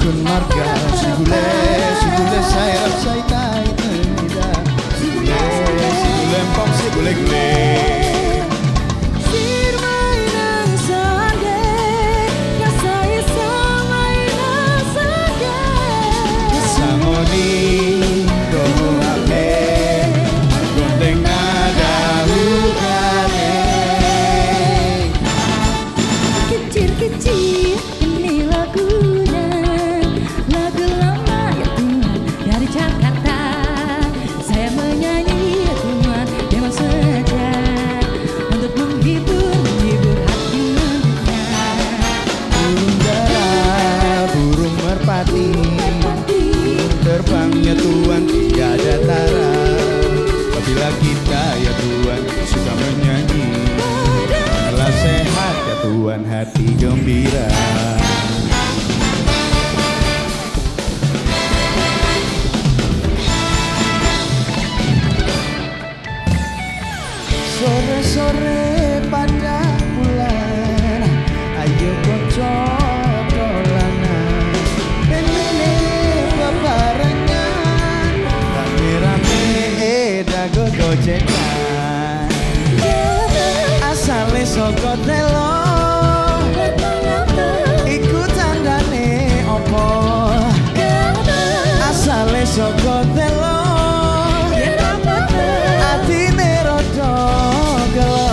kun marga sigule saya tai tidak sigule pom sigule gule terbangnya Tuhan tiada tara. Apabila kita ya Tuhan suka menyanyi, adalah sehat ya Tuhan hati gembira. Sore-sore pada bulan, ayo kocok gojekan asale saka telo iku tandane opo asale saka telo atine rada gelo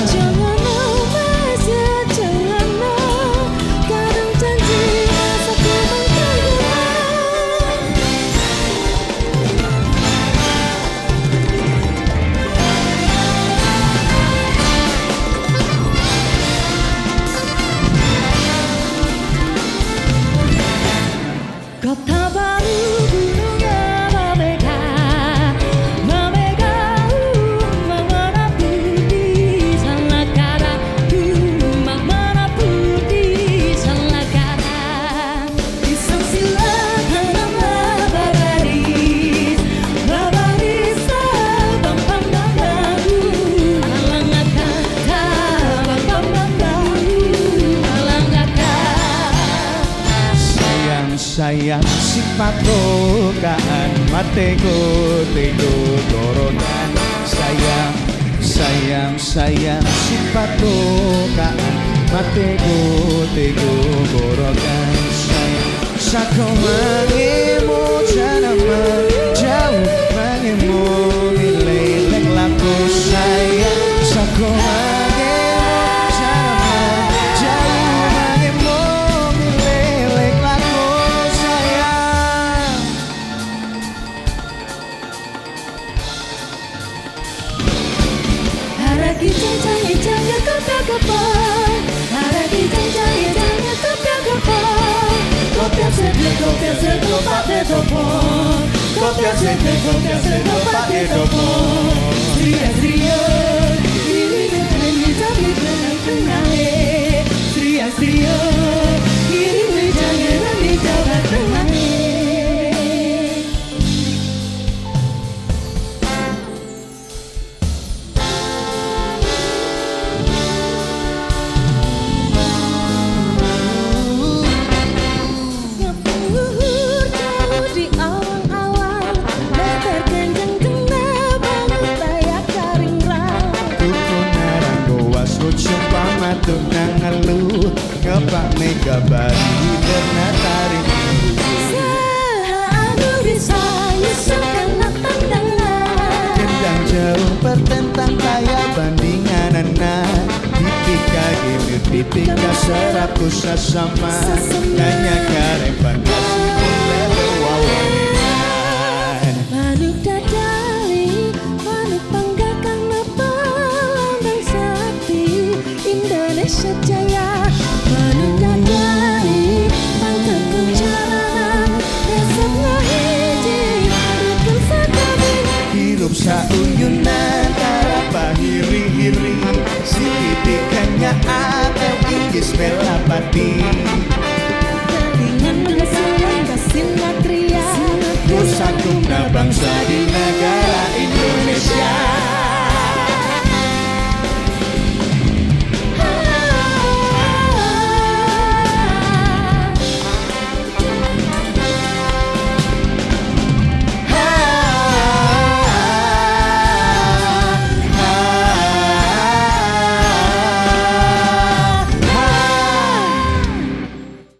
Kota baru gunungnya Mamega Mangana putih Salakara Mangana putih Salakara Isang sila kanama babaris Bang bang babaru Alangaka Bang bang babaru Alangaka sayang sifat rokaan matego tego gorokan sayang sifat rokaan matego tego gorokan sayang sako mangemu janama jauh mangemu milelek laku sayang sako mega bari bernatari seharu bisa nyusulkan pandangan kendang jauh pertentang kaya bandingan anak tipika gimir tipika serapu sesama nanya kareng fantasi lele wawanan manuk dadali manuk panggakan apa lambang sakti Indonesia Jaya manuk dadali panggakan jalanan resepnya hiji rukun sakabin hirup sauyunan tarapa hiri-hiri si didikannya atau inggis belapati dengan hasil kasin matria Nusa Tuna bangsa di